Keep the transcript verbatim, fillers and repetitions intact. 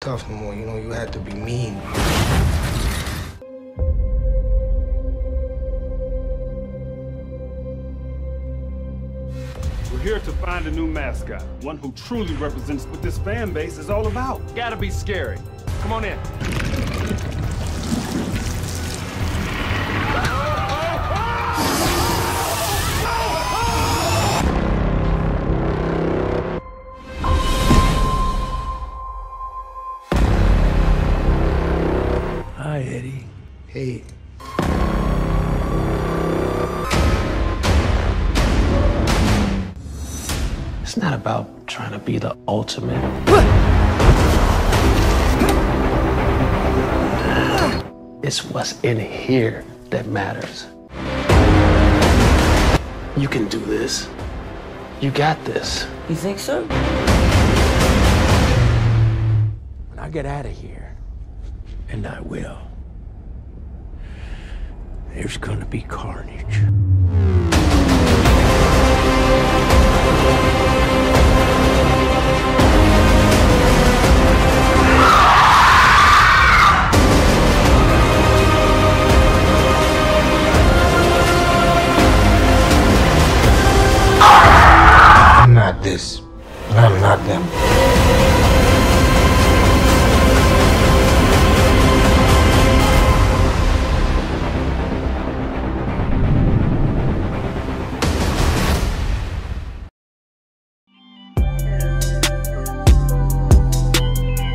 tough no more. You know, you had to be mean. We're here to find a new mascot, one who truly represents what this fan base is all about. Gotta be scary. Come on in. Hi, Eddie. Hey. It's not about trying to be the ultimate. It's what's in here that matters. You can do this. You got this. You think so? When I get out of here, and I will, there's gonna be carnage. I'm not this, and I'm not them.